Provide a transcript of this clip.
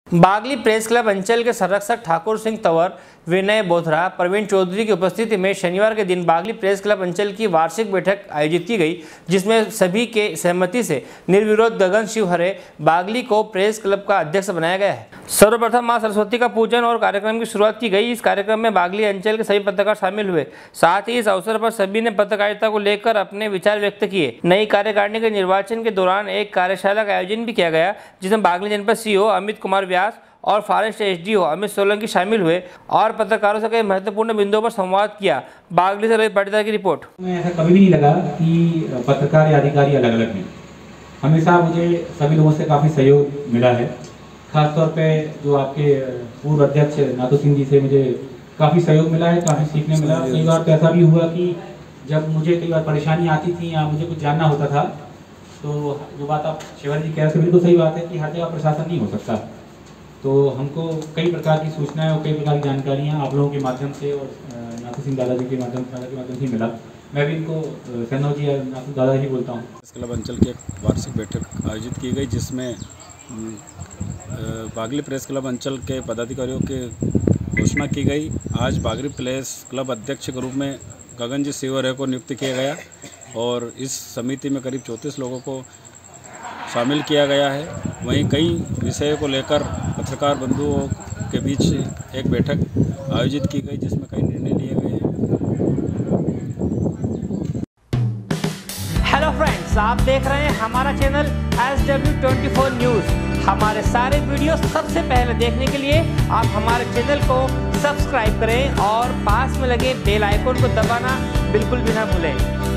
Bagli press club अंचल के संरक्षक ठाकुर सिंह तंवर, विनय बोथरा, प्रवीण चौधरी की उपस्थिति में शनिवार के दिन बागली प्रेस क्लब अंचल की वार्षिक बैठक आयोजित की गई, जिसमें सभी के सहमति से निर्विरोध गगन शिव हरे बागली को प्रेस क्लब का अध्यक्ष बनाया गया है। सर्वप्रथम मां सरस्वती का पूजन और कार्यक्रम की शुरुआत की गई। इस कार्यक्रम में बागली अंचल के सभी पत्रकार शामिल हुए। साथ ही इस अवसर पर सभी ने पत्रकारिता को लेकर अपने विचार व्यक्त किए। नई कार्यकारिणी के निर्वाचन के दौरान एक कार्यशाला का आयोजन भी किया गया, जिसमें बागली जनपद सीईओ अमित कुमार व्यास और फॉरेस्ट एसडीओ अमित सोलंकी शामिल हुए और पत्रकारों से कई महत्वपूर्ण बिंदुओं पर संवाद किया। बागली से रोहित पाटीदार की रिपोर्ट। मैं ऐसा कभी भी नहीं लगा कि पत्रकार या अधिकारी अलग अलग हैं। हमेशा मुझे सभी लोगों से काफ़ी सहयोग मिला है। खासतौर पे जो आपके पूर्व अध्यक्ष नाथू सिंह जी से मुझे काफ़ी सहयोग मिला है, काफ़ी सीखने मिला। कई बार तो ऐसा भी हुआ कि जब मुझे कई बार परेशानी आती थी या मुझे कुछ जानना होता था, तो जो बात आप शिवहर जी कह रहे थे बिल्कुल सही बात है कि हर जगह प्रशासन नहीं हो सकता। तो हमको कई प्रकार की सूचनाएं और कई प्रकार की जानकारियां आप लोगों के माध्यम से और नाथू सिंह दादाजी के माध्यम से मिला। मैं भी इनको सैनव जी या नाथू दादाजी बोलता हूँ। प्रेस क्लब अंचल की एक वार्षिक बैठक आयोजित की गई, जिसमें बागली प्रेस क्लब अंचल के पदाधिकारियों की घोषणा की गई। आज बागली प्रेस क्लब अध्यक्ष के रूप में गगन जी शिव हरे को नियुक्त किया गया और इस समिति में करीब 34 लोगों को शामिल किया गया है। वहीं कई विषयों को लेकर पत्रकार बंधुओं के बीच एक बैठक आयोजित की गई, जिसमें कई निर्णय लिए गए हैं। हेलो फ्रेंड्स, आप देख रहे हैं हमारा चैनल SW24 न्यूज़। हमारे सारे वीडियो सबसे पहले देखने के लिए आप हमारे चैनल को सब्सक्राइब करें और पास में लगे बेल आइकन को दबाना बिल्कुल भी ना भूलें।